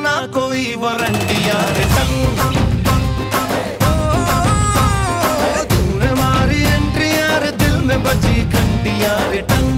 ना कोई वारंटी यार टंग। तूने मारी एंट्री यार दिल में बजी घंटी यार टंग।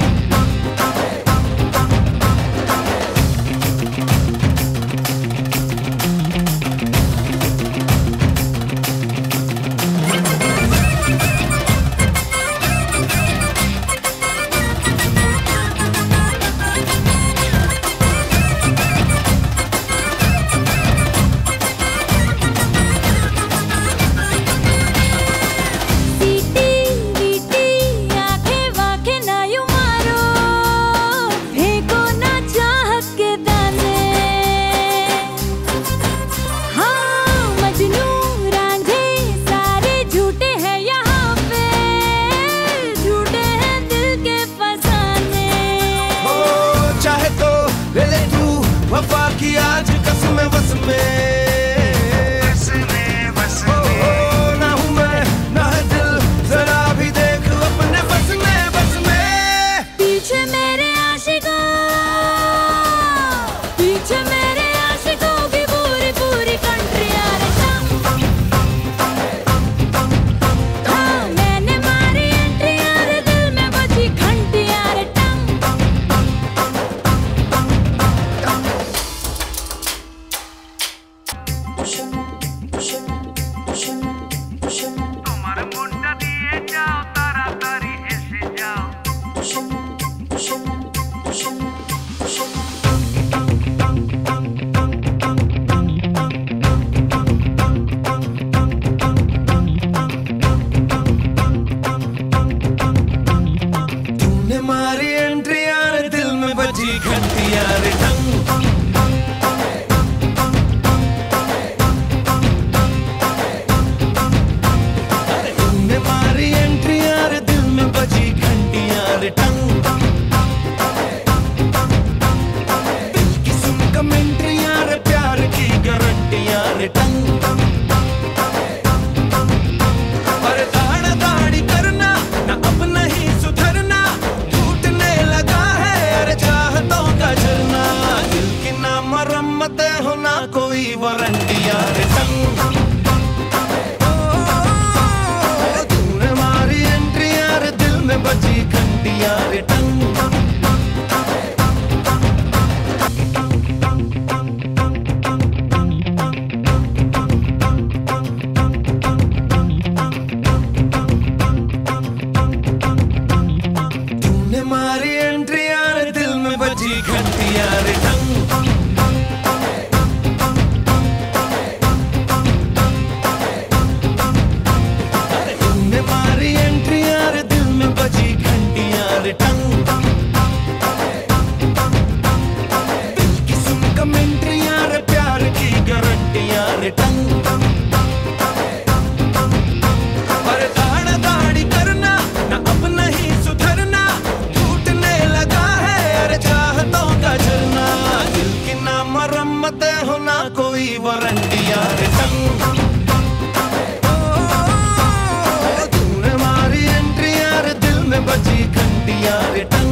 वफा की आज कसम बस में ना हूँ मैं ना है दिल जरा भी देख अपने बस में पीछे मेरे आशिकों की पूरी पूरी कंट्री यार हाँ मैंने मारी एंट्री यार दिल में बजी घंटी यार তোমার মনটা দিয়ে যাও তাড়াতাড়ি এসে যাও। तूने मारी एंट्री यार दिल में बजी घंटी यार टंग। दिल की सुन कमेंट्री यार प्यार की गारंटी यार टंग। पर दाढ़ा दाढ़ी करना ना अब नहीं सुधरना टूटने लगा है अरे चाहतों का झरना। दिल की ना मरम्मत हो ना कोई वारंटी यार टंग। तूने मारी एंट्री यार दिल में बजी घंटी यार टंग। तूने मारी एंट्री यार दिल में बजी घंटी यार टंग। तूने मारी एंट्री यार दिल में बजी घंटी यार टंग। दिल की सुन कमेंट्री यार प्यार की गारंटी यार टंग। पर दाढ़ा दाढ़ी करना ना अब नहीं सुधरना टूटने लगा है अरे चाहतों का झरना। दिल की ना मरम्मत हो ना कोई वारंटी यार टंग। तूने मारी एंट्री यार दिल में बजी घंटी यार टंग।